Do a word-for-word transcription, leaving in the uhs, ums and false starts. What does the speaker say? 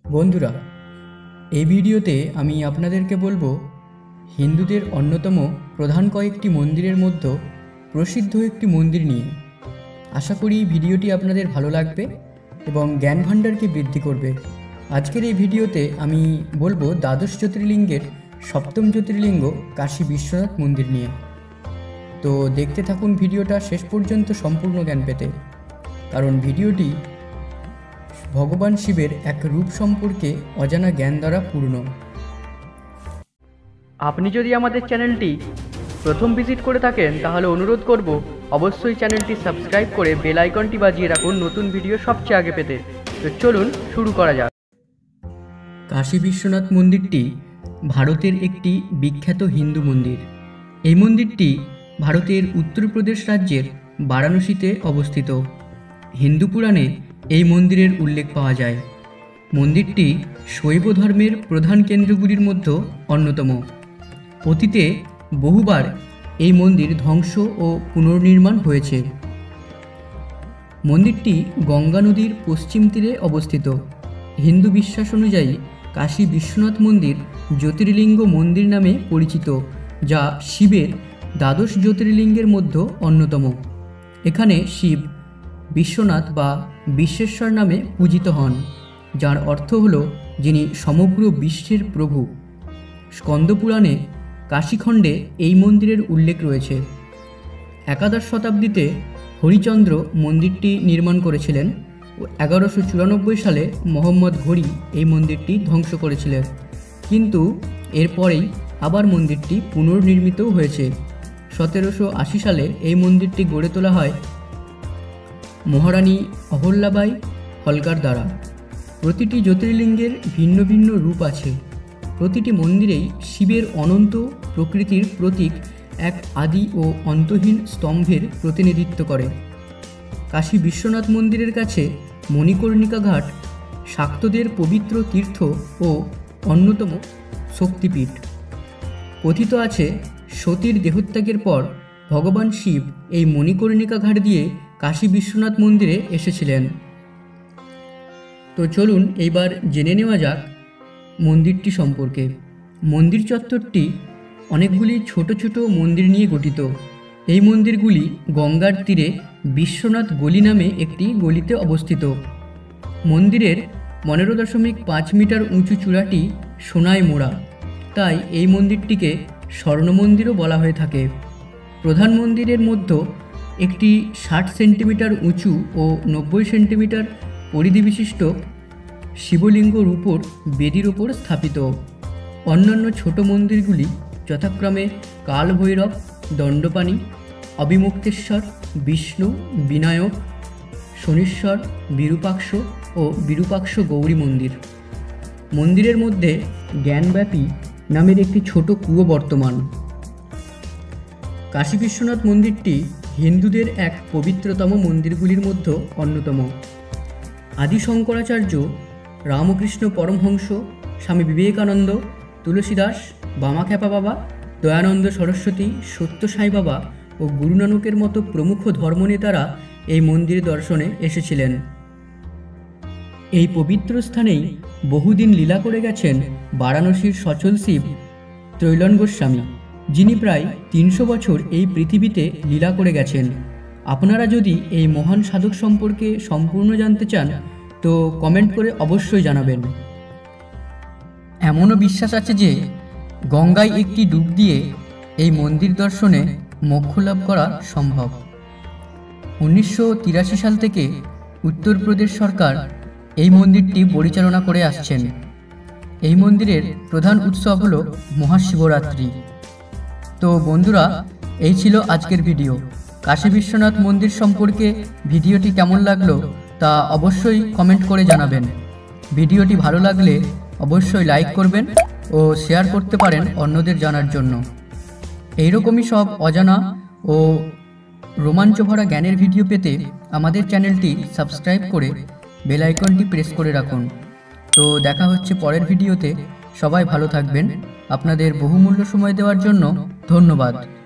বন্ধুরা, এই ভিডিওতে আমি আপনাদেরকে বলবো হিন্দুদের অন্যতম প্রধান কয়েকটি মন্দিরের মধ্যে প্রসিদ্ধ একটি মন্দির নিয়ে। আশা করি ভিডিওটি আপনাদের ভালো লাগবে এবং জ্ঞান ভাণ্ডারকে বৃদ্ধি করবে। আজকের এই ভিডিওতে আমি বলবো দ্বাদশ জ্যোতির্লিঙ্গের সপ্তম জ্যোতির্লিঙ্গ কাশী বিশ্বনাথ মন্দির নিয়ে। তো দেখতে থাকুন ভিডিওটা শেষ পর্যন্ত সম্পূর্ণ জ্ঞান পেতে, কারণ ভিডিওটি ভগবান শিবের এক রূপ সম্পর্কে অজানা জ্ঞান দ্বারা পূর্ণ। আপনি যদি আমাদের চ্যানেলটি প্রথম ভিজিট করে থাকেন তাহলে অনুরোধ করব অবশ্যই চ্যানেলটি সাবস্ক্রাইব করে বেল আইকনটি বাজিয়ে রাখুন নতুন ভিডিও সবচেয়ে আগে পেতে। তো চলুন শুরু করা যাক। কাশী বিশ্বনাথ মন্দিরটি ভারতের একটি বিখ্যাত হিন্দু মন্দির। এই মন্দিরটি ভারতের উত্তরপ্রদেশ রাজ্যের বারাণসীতে অবস্থিত। হিন্দু পুরাণে এই মন্দিরের উল্লেখ পাওয়া যায়। মন্দিরটি শৈব ধর্মের প্রধান কেন্দ্রগুলির মধ্যে অন্যতম। অতীতে বহুবার এই মন্দির ধ্বংস ও পুনর্নির্মাণ হয়েছে। মন্দিরটি গঙ্গা নদীর পশ্চিম তীরে অবস্থিত। হিন্দু বিশ্বাস অনুযায়ী কাশী বিশ্বনাথ মন্দির জ্যোতির্লিঙ্গ মন্দির নামে পরিচিত, যা শিবের দ্বাদশ জ্যোতির্লিঙ্গের মধ্যে অন্যতম। এখানে শিব বিশ্বনাথ বা বিশ্বেশ্বর নামে পূজিত হন, যার অর্থ হল যিনি সমগ্র বিশ্বের প্রভু। স্কন্দপুরাণে কাশীখণ্ডে এই মন্দিরের উল্লেখ রয়েছে। একাদশ শতাব্দীতে হরিচন্দ্র মন্দিরটি নির্মাণ করেছিলেন ও এগারোশো চুরানব্বই সালে মোহাম্মদ ঘড়ি এই মন্দিরটি ধ্বংস করেছিলেন, কিন্তু এরপরেই আবার মন্দিরটি পুনর্নির্মিতও হয়েছে। সতেরোশো আশি সালে এই মন্দিরটি গড়ে তোলা হয় মহারানী অহল্যাবাই হলকার দ্বারা। প্রতিটি জ্যোতির্লিঙ্গের ভিন্ন ভিন্ন রূপ আছে। প্রতিটি মন্দিরেই শিবের অনন্ত প্রকৃতির প্রতীক এক আদি ও অন্তহীন স্তম্ভের প্রতিনিধিত্ব করে। কাশী বিশ্বনাথ মন্দিরের কাছে মণিকর্ণিকা ঘাট শাক্তদের পবিত্র তীর্থ ও অন্যতম শক্তিপীঠ। কথিত আছে, সতীর দেহত্যাগের পর ভগবান শিব এই মণিকর্ণিকা ঘাট দিয়ে কাশী বিশ্বনাথ মন্দিরে এসেছিলেন। তো চলুন এইবার জেনে নেওয়া যাক মন্দিরটি সম্পর্কে। মন্দির চত্বরটি অনেকগুলি ছোট ছোট মন্দির নিয়ে গঠিত। এই মন্দিরগুলি গঙ্গার তীরে বিশ্বনাথ গলি নামে একটি গলিতে অবস্থিত। মন্দিরের পনেরো দশমিক পাঁচ মিটার উঁচু চূড়াটি সোনায় মোড়া, তাই এই মন্দিরটিকে স্বর্ণ মন্দিরও বলা হয়ে থাকে। প্রধান মন্দিরের মধ্যে একটি ষাট সেন্টিমিটার উঁচু ও নব্বই সেন্টিমিটার পরিধি বিশিষ্ট শিবলিঙ্গ রূপোর বেদির ওপর স্থাপিত। অন্যান্য ছোট মন্দিরগুলি যথাক্রমে কালভৈরব, দণ্ডপাণি, অবিমুক্তেশ্বর, বিষ্ণু, বিনায়ক, শনীশ্বর, বিরূপাক্ষ ও বিরূপাক্ষ গৌরী মন্দির। মন্দিরের মধ্যে জ্ঞানব্যাপী নামের একটি ছোট কুয়ো বর্তমান। কাশী বিশ্বনাথ মন্দিরটি হিন্দুদের এক পবিত্রতম মন্দিরগুলির মধ্যে অন্যতম। আদি শঙ্করাচার্য, রামকৃষ্ণ পরমহংস, স্বামী বিবেকানন্দ, তুলসীদাস, বামাখ্যাপা বাবা, দয়ানন্দ সরস্বতী, সত্য সাই বাবা ও গুরু নানকের মতো প্রমুখ ধর্মনেতারা এই মন্দির দর্শনে এসেছিলেন। এই পবিত্র স্থানেই বহুদিন লীলা করে গেছেন বারাণসীর সচল শিব ত্রৈলন গোস্বামী, যিনি প্রায় তিনশো বছর এই পৃথিবীতে লীলা করে গেছেন। আপনারা যদি এই মহান সাধক সম্পর্কে সম্পূর্ণ জানতে চান তো কমেন্ট করে অবশ্যই জানাবেন। এমনও বিশ্বাস আছে যে গঙ্গায় একটি ডুব দিয়ে এই মন্দির দর্শনে মোক্ষ লাভ করা সম্ভব। উনিশশো তিরাশি সাল থেকে উত্তরপ্রদেশ সরকার এই মন্দিরটি পরিচালনা করে আসছেন। এই মন্দিরের প্রধান উৎসব হল মহাশিবরাত্রি। তো বন্ধুরা, এই ছিল আজকের ভিডিও। কাশী বিশ্বনাথ মন্দির সম্পর্কে ভিডিওটি কেমন লাগলো তা অবশ্যই কমেন্ট করে জানাবেন। ভিডিওটি ভালো লাগলে অবশ্যই লাইক করবেন ও শেয়ার করতে পারেন অন্যদের জানার জন্য। এইরকমই সব অজানা ও রোমাঞ্চভরা জ্ঞানের ভিডিও পেতে আমাদের চ্যানেলটি সাবস্ক্রাইব করে বেল আইকনটি প্রেস করে রাখুন। তো দেখা হচ্ছে পরের ভিডিওতে। সবাই ভালো থাকবেন। আপনাদের বহুমূল্য সময় দেওয়ার জন্য ধন্যবাদ।